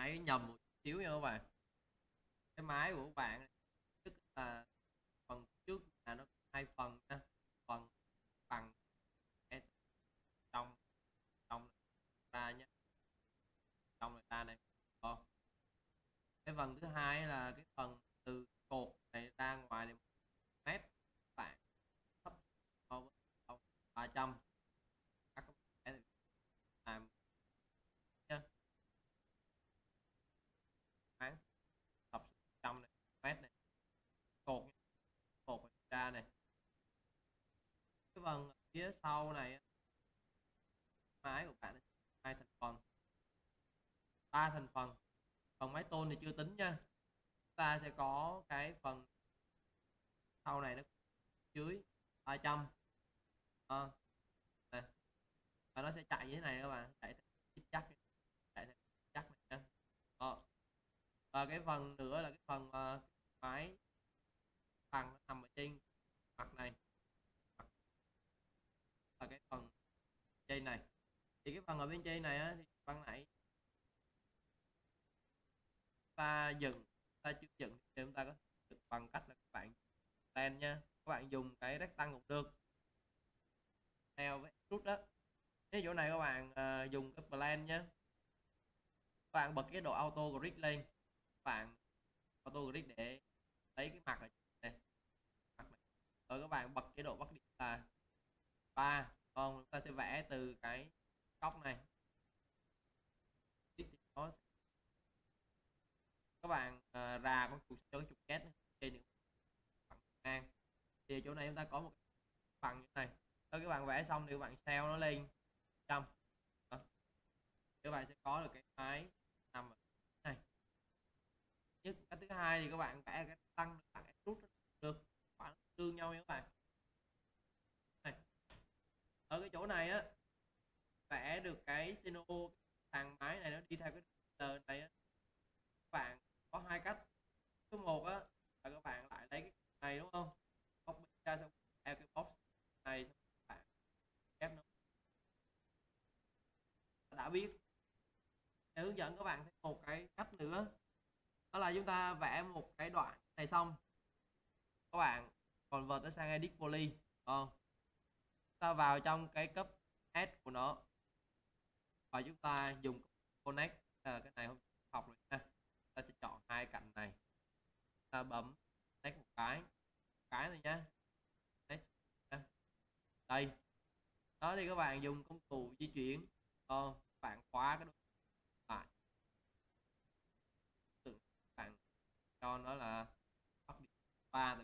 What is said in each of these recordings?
nãy nhầm một xíu nha các bạn. Cái máy của các bạn tức là phần trước là nó có hai phần nha. Phần bằng cái trong trong ra nhé, trong ra này. Ờ. Cái phần thứ hai là cái phần từ cột này ra ngoài này 1 mét, các bạn thấp so với 300. Các bạn làm nhé, bán tập trăm này, mét này, cột cột ra này. Cái phần phía sau này máy của bạn hai thành phần, ba thành phần. Phần máy tôn thì chưa tính nha, ta sẽ có cái phần sau này nó dưới 300 à, này. Và nó sẽ chạy như thế này các bạn, chạy chắc, chạy chắc này nha. Và cái phần nữa là cái phần máy bằng nó nằm ở trên mặt này, mặt là cái phần trên này. Thì cái phần ở bên trên này á, thì ban nãy ta dựng, ta chưa dựng thì chúng ta có dựng bằng cách là các bạn plan nha, các bạn dùng cái rectangle cũng được, theo với rút đó. Cái chỗ này các bạn dùng cái plan nhé, các bạn bật cái độ auto grid lên, các bạn auto grid để lấy cái mặt ở này, mặt này. Rồi các bạn bật cái độ bắt điện là 3, còn chúng ta sẽ vẽ từ cái góc này. Nó các bạn ra con chuột cho cái trục két trên những bằng ngang, thì chỗ này chúng ta có một bằng như này. Sau các bạn vẽ xong thì các bạn xeo nó lên trăm, các bạn sẽ có được cái máy nằm ở này. Nhất cái thứ hai thì các bạn vẽ cái tăng lại rút được khoảng tương nhau nha các bạn. Này, ở cái chỗ này á, vẽ được cái seno, hàng máy này nó đi theo cái tờ này á. Các bạn có hai cách. Số 1 á là các bạn lại lấy cái này đúng không, copy ra xong theo cái box này, xong các bạn ép nó. Đã biết, để hướng dẫn các bạn thêm một cái cách nữa, đó là chúng ta vẽ một cái đoạn này xong, các bạn convert nó sang edit poly. Ta vào trong cái cấp S của nó và chúng ta dùng connect, cái này không học rồi nha. Ta sẽ chọn hai cạnh này, ta bấm connect một cái này nhá, connect đây. Đó thì các bạn dùng công cụ di chuyển, các bạn khóa cái lại, các bạn cho nó là bắt điện 3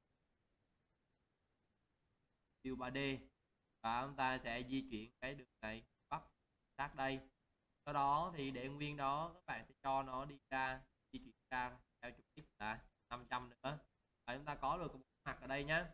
view 3D, và chúng ta sẽ di chuyển cái đường này bắt sát đây. Sau đó thì để nguyên đó, các bạn sẽ cho nó đi ra, di chuyển ra theo trục x là 500 nữa, và chúng ta có được một mặt ở đây nhé.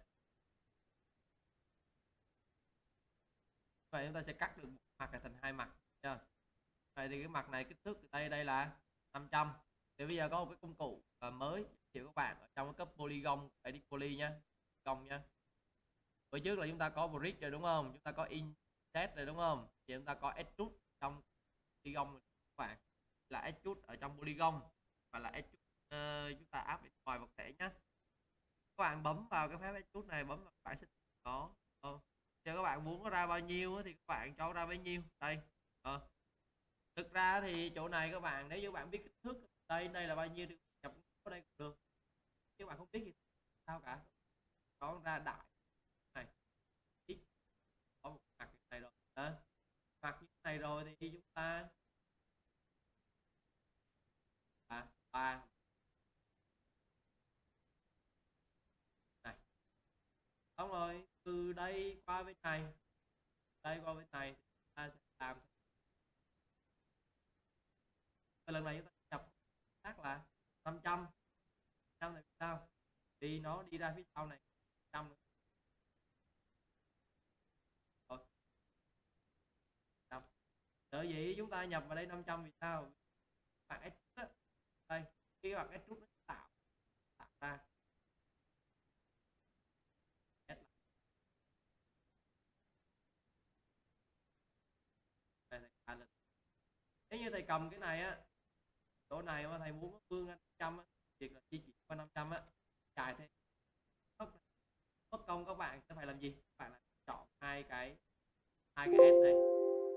Vậy chúng ta sẽ cắt được một mặt này thành hai mặt nha. Vậy thì cái mặt này kích thước từ đây là 500. Thì bây giờ có một cái công cụ mới chịu các bạn ở trong cái cấp polygon, edit poly nha, công nha. Bữa trước là chúng ta có bridge rồi đúng không, chúng ta có inset rồi đúng không, thì chúng ta có extrude trong polygon các bạn, là extrude ở trong polygon và là extrude chúng ta áp bên ngoài vật thể nhé. Các bạn bấm vào cái phép extrude này, bấm vào bảng xích đó. Cho các bạn muốn nó ra bao nhiêu thì các bạn cho ra bấy nhiêu đây. Thực ra thì chỗ này các bạn, nếu như các bạn biết kích thước đây là bao nhiêu thì nhập ở đây cũng được, chứ các bạn không biết thì sao cả, có ra đại này x, có một mặt như này rồi đó. Mặt như này rồi thì chúng ta ba này, xong rồi từ đây qua bên này, đây qua bên này ta sẽ làm. Và lần này chúng ta nhập khác là 500, 500 này sao, vì nó đi ra phía sau này 100 nữa. Rồi, 100. Sở dĩ chúng ta nhập vào đây 500 vì sao? Bạn extrude đây, khi các bạn extrude nó tạo ra nếu như thầy cầm cái này á, chỗ này mà thầy muốn nó vươn ra 500 á, việc là di chuyển qua 500 á, cài thêm mất công. Các bạn sẽ phải làm gì? Các bạn lại chọn hai cái S này,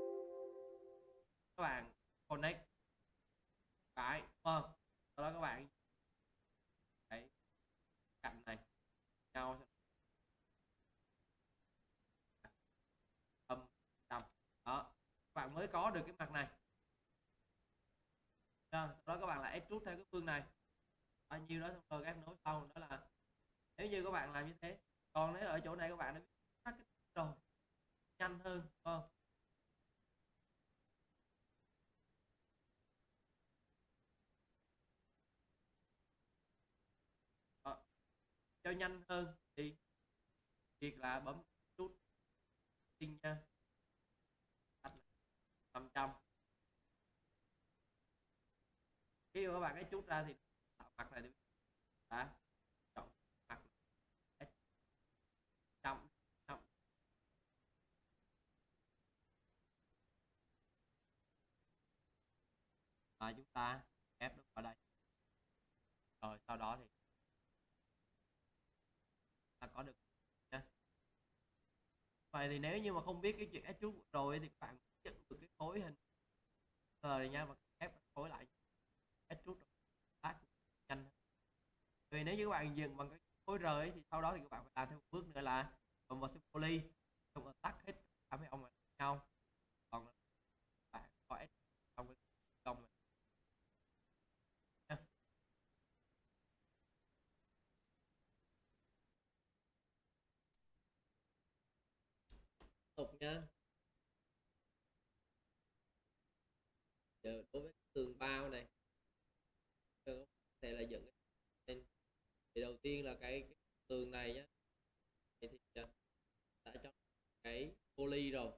các bạn connect cái sau đó các bạn cái cạnh này nhau âm trăm đó, các bạn mới có được cái mặt này. Sau đó các bạn lại extrude theo cái phương này bao nhiêu đó, xong rồi các nối sau đó là nếu như các bạn làm như thế. Còn nếu ở chỗ này các bạn đã biết cái rồi nhanh hơn đó, cho nhanh hơn thì việc là bấm nút tinh nha, 500. Khi mà các bạn cái chút ra thì tạo mặt này đã chọn mặt trăm trăm và chúng ta ép nó vào đây, rồi sau đó thì ta có được nha. Vậy thì nếu như mà không biết cái chuyện ép chút rồi thì các bạn dựng được cái khối hình rồi nha, và ép khối lại ép chút tác nhanh. Vì nếu như các bạn dừng bằng cái khối rời ấy, thì sau đó thì các bạn phải làm thêm một bước nữa là cầm vào poly, xong rồi tắt hết cả mấy ông này nhau, còn bạn có ép trong cái công này nha. Tục nha. Giờ đối với tường bao này có thể là dựng lên. Thì đầu tiên là cái tường này nhé, thì đã cho cái poly rồi.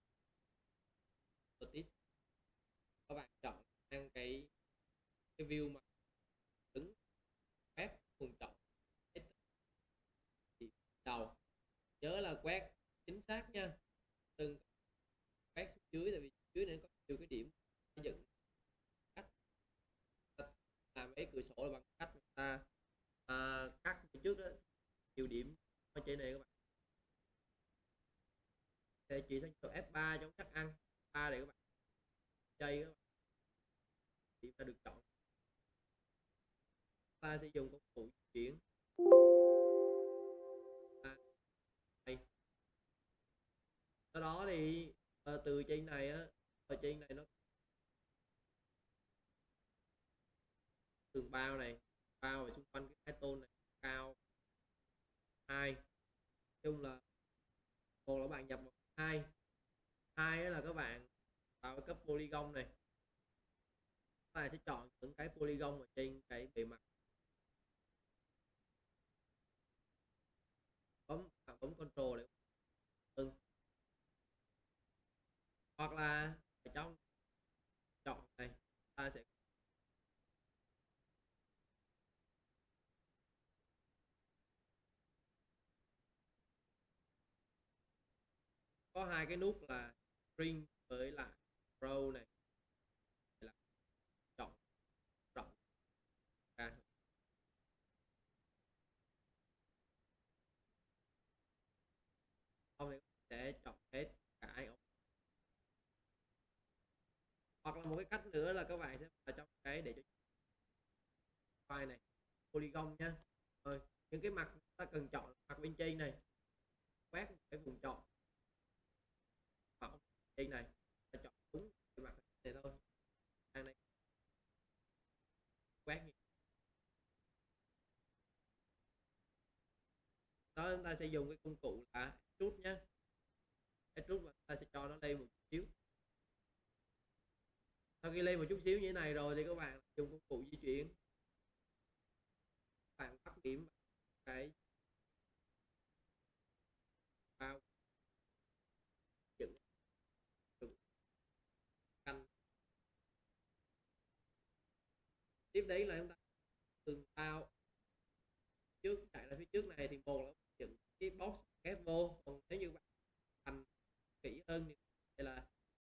Các bạn chọn sang cái view mà đứng quét cùng chọn đầu, nhớ là quét chính xác nha, đừng quét xuống dưới, tại vì dưới này có nhiều cái điểm dựng cách làm mấy cửa sổ là bằng cách người ta cắt trước đó nhiều điểm ở trên này. Các bạn sẽ chỉ sang chỗ F3 chống chắc ăn 3 để các bạn dây, các bạn chỉ ta được chọn. Ta sẽ dùng công cụ chuyển đây. Sau đó thì từ trên này á, ở trên này nó tường bao này, bao và xung quanh cái hai tôn này cao 2, chung là một là bạn nhập vào 2 là các bạn vào cái cấp polygon này, các bạn sẽ chọn những cái polygon ở trên cái bề mặt, bấm control để hoặc là ở trong chọn này ta sẽ có hai cái nút là string với lại row này, là chọn rộng ra, không thì sẽ chọn hết cả ống. Hoặc là một cái cách nữa là các bạn sẽ vào trong cái để cho file này polygon nhá. Rồi những cái mặt ta cần chọn mặt bên trên này, quét cái vùng chọn mặt trên này, ta chọn đúng cái mặt này thôi, sang đây quét đó. Chúng ta sẽ dùng cái công cụ là extrude nhé, extrude và ta sẽ cho nó lên một chút xíu. Sau khi lên một chút xíu như thế này rồi thì các bạn dùng công cụ di chuyển, các bạn bắt điểm cái vào dựng canh. Tiếp đấy là chúng ta tường bao trước chạy ra phía trước này thì một là dựng cái box ghép vô, còn nếu như bạn